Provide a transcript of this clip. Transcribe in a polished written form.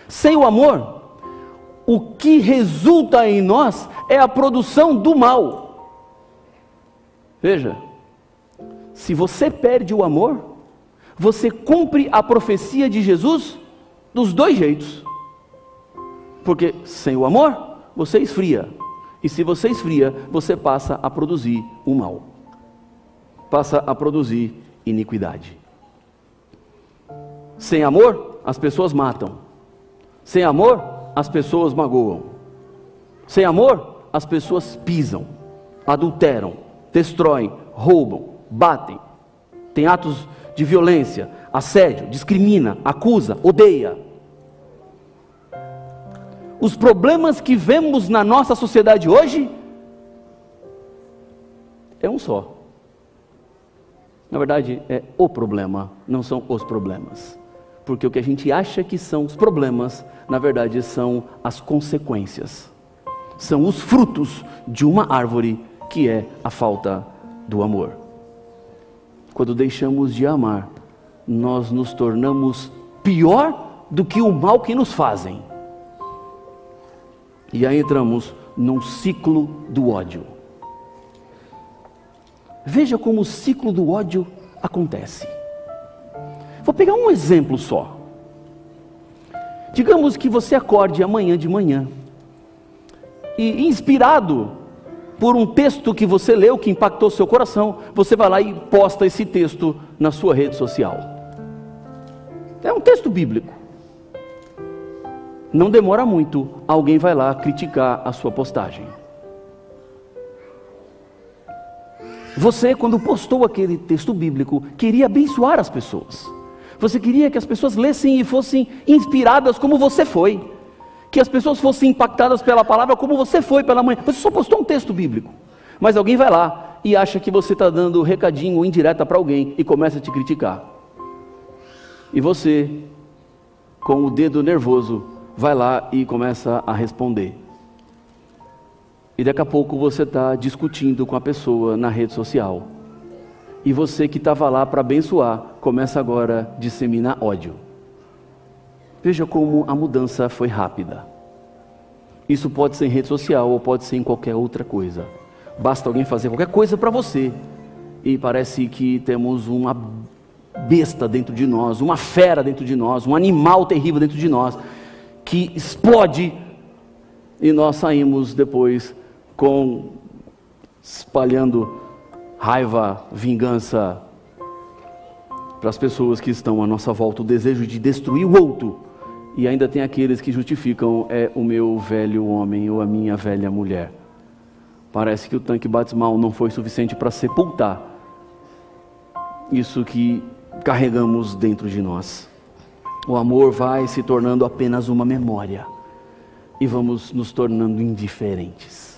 Sem o amor, o que resulta em nós é a produção do mal. Veja, se você perde o amor, você cumpre a profecia de Jesus dos dois jeitos. Porque sem o amor, você esfria. E se você esfria, você passa a produzir o mal. Passa a produzir iniquidade. Sem amor, as pessoas matam. Sem amor, as pessoas magoam. Sem amor, as pessoas pisam, adulteram, destroem, roubam, batem. Tem atos de violência, assédio, discrimina, acusa, odeia. Os problemas que vemos na nossa sociedade hoje é um só. Na verdade, é o problema, não são os problemas. Porque o que a gente acha que são os problemas, na verdade, são as consequências. São os frutos de uma árvore que é a falta do amor. Quando deixamos de amar, nós nos tornamos pior do que o mal que nos fazem. E aí entramos num ciclo do ódio. Veja como o ciclo do ódio acontece. Vou pegar um exemplo só. Digamos que você acorde amanhã de manhã e, inspirado por um texto que você leu, que impactou seu coração, você vai lá e posta esse texto na sua rede social. É um texto bíblico. Não demora muito, alguém vai lá criticar a sua postagem. Você, quando postou aquele texto bíblico, queria abençoar as pessoas. Você queria que as pessoas lessem e fossem inspiradas como você foi. Que as pessoas fossem impactadas pela palavra como você foi pela manhã. Você só postou um texto bíblico. Mas alguém vai lá e acha que você está dando recadinho ou indireta para alguém e começa a te criticar. E você, com o dedo nervoso, vai lá e começa a responder. E daqui a pouco você está discutindo com a pessoa na rede social. E você que estava lá para abençoar, começa agora a disseminar ódio. Veja como a mudança foi rápida. Isso pode ser em rede social ou pode ser em qualquer outra coisa. Basta alguém fazer qualquer coisa para você e parece que temos uma besta dentro de nós, uma fera dentro de nós, um animal terrível dentro de nós, que explode e nós saímos depois espalhando raiva, vingança para as pessoas que estão à nossa volta, o desejo de destruir o outro. E ainda tem aqueles que justificam, é o meu velho homem ou a minha velha mulher. Parece que o tanque batismal não foi suficiente para sepultar isso que carregamos dentro de nós. O amor vai se tornando apenas uma memória e vamos nos tornando indiferentes.